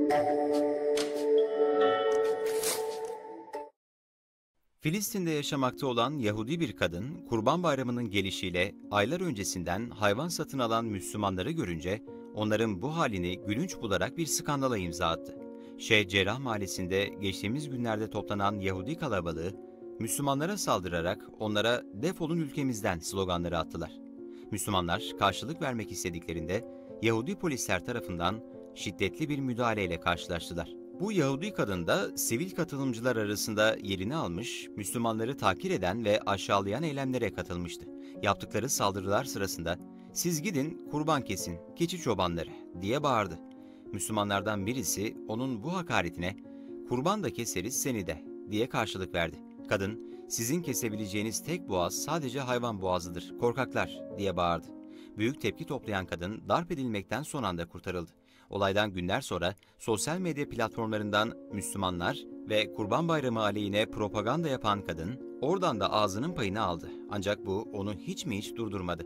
Filistin'de yaşamakta olan Yahudi bir kadın, Kurban Bayramı'nın gelişiyle aylar öncesinden hayvan satın alan Müslümanları görünce onların bu halini gülünç bularak bir skandala imza attı. Şeyh Cerrah Mahallesi'nde geçtiğimiz günlerde toplanan Yahudi kalabalığı, Müslümanlara saldırarak onlara "defolun ülkemizden" sloganları attılar. Müslümanlar karşılık vermek istediklerinde Yahudi polisler tarafından şiddetli bir müdahaleyle karşılaştılar. Bu Yahudi kadın da sivil katılımcılar arasında yerini almış, Müslümanları tahkir eden ve aşağılayan eylemlere katılmıştı. Yaptıkları saldırılar sırasında "Siz gidin kurban kesin, keçi çobanları" diye bağırdı. Müslümanlardan birisi onun bu hakaretine "Kurban da keseriz seni de" diye karşılık verdi. Kadın "Sizin kesebileceğiniz tek boğaz sadece hayvan boğazıdır, korkaklar" diye bağırdı. Büyük tepki toplayan kadın darp edilmekten son anda kurtarıldı. Olaydan günler sonra sosyal medya platformlarından Müslümanlar ve Kurban Bayramı aleyhine propaganda yapan kadın oradan da ağzının payını aldı. Ancak bu onu hiç mi hiç durdurmadı.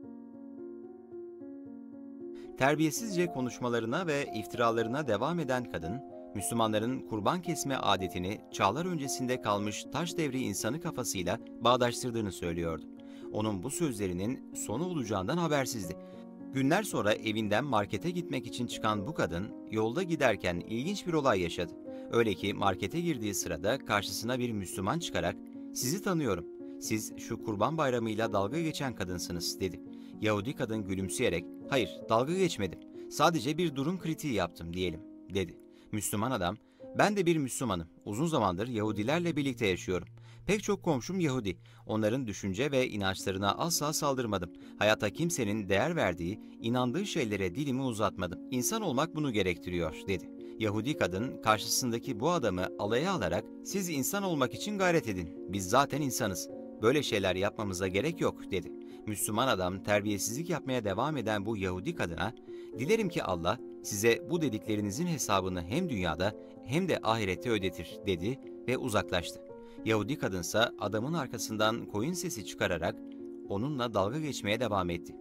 Terbiyesizce konuşmalarına ve iftiralarına devam eden kadın, Müslümanların kurban kesme adetini çağlar öncesinde kalmış taş devri insanı kafasıyla bağdaştırdığını söylüyordu. Onun bu sözlerinin sonu olacağından habersizdi. Günler sonra evinden markete gitmek için çıkan bu kadın, yolda giderken ilginç bir olay yaşadı. Öyle ki markete girdiği sırada karşısına bir Müslüman çıkarak "Sizi tanıyorum, siz şu Kurban Bayramı'yla dalga geçen kadınsınız" dedi. Yahudi kadın gülümseyerek "Hayır, dalga geçmedim, sadece bir durum kritiği yaptım diyelim" dedi. Müslüman adam "Ben de bir Müslümanım, uzun zamandır Yahudilerle birlikte yaşıyorum. Pek çok komşum Yahudi. Onların düşünce ve inançlarına asla saldırmadım. Hayatta kimsenin değer verdiği, inandığı şeylere dilimi uzatmadım. İnsan olmak bunu gerektiriyor" dedi. Yahudi kadın karşısındaki bu adamı alaya alarak "Siz insan olmak için gayret edin. Biz zaten insanız. Böyle şeyler yapmamıza gerek yok" dedi. Müslüman adam terbiyesizlik yapmaya devam eden bu Yahudi kadına "Dilerim ki Allah size bu dediklerinizin hesabını hem dünyada hem de ahirette ödetir" dedi ve uzaklaştı. Yahudi kadınsa adamın arkasından koyun sesi çıkararak onunla dalga geçmeye devam etti.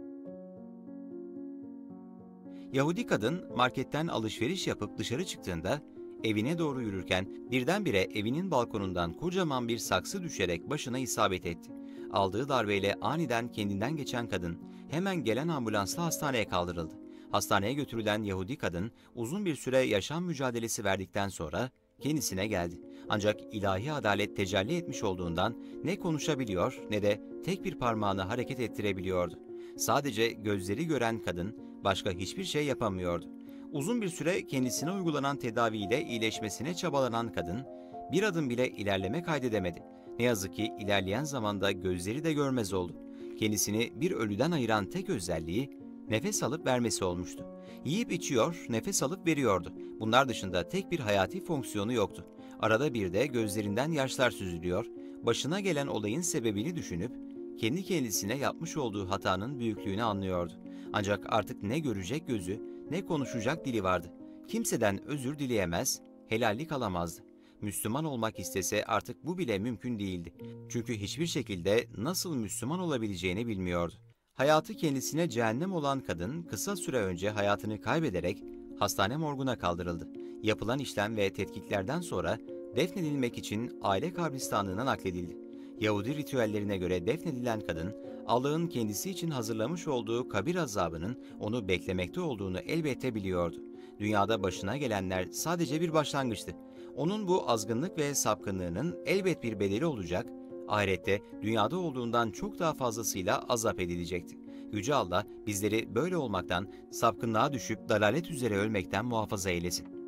Yahudi kadın marketten alışveriş yapıp dışarı çıktığında evine doğru yürürken birdenbire evinin balkonundan kocaman bir saksı düşerek başına isabet etti. Aldığı darbeyle aniden kendinden geçen kadın hemen gelen ambulansla hastaneye kaldırıldı. Hastaneye götürülen Yahudi kadın uzun bir süre yaşam mücadelesi verdikten sonra kendisine geldi. Ancak ilahi adalet tecelli etmiş olduğundan ne konuşabiliyor ne de tek bir parmağını hareket ettirebiliyordu. Sadece gözleri gören kadın başka hiçbir şey yapamıyordu. Uzun bir süre kendisine uygulanan tedaviyle iyileşmesine çabalanan kadın bir adım bile ilerleme kaydedemedi. Ne yazık ki ilerleyen zamanda gözleri de görmez oldu. Kendisini bir ölüden ayıran tek özelliği nefes alıp vermesi olmuştu. Yiyip içiyor, nefes alıp veriyordu. Bunlar dışında tek bir hayati fonksiyonu yoktu. Arada bir de gözlerinden yaşlar süzülüyor, başına gelen olayın sebebini düşünüp kendi kendisine yapmış olduğu hatanın büyüklüğünü anlıyordu. Ancak artık ne görecek gözü, ne konuşacak dili vardı. Kimseden özür dileyemez, helallik alamazdı. Müslüman olmak istese artık bu bile mümkün değildi. Çünkü hiçbir şekilde nasıl Müslüman olabileceğini bilmiyordu. Hayatı kendisine cehennem olan kadın kısa süre önce hayatını kaybederek hastane morguna kaldırıldı. Yapılan işlem ve tetkiklerden sonra defnedilmek için aile kabristanlığına nakledildi. Yahudi ritüellerine göre defnedilen kadın, Allah'ın kendisi için hazırlamış olduğu kabir azabının onu beklemekte olduğunu elbette biliyordu. Dünyada başına gelenler sadece bir başlangıçtı. Onun bu azgınlık ve sapkınlığının elbet bir bedeli olacak, ahirette dünyada olduğundan çok daha fazlasıyla azap edilecekti. Yüce Allah bizleri böyle olmaktan, sapkınlığa düşüp dalalet üzere ölmekten muhafaza eylesin.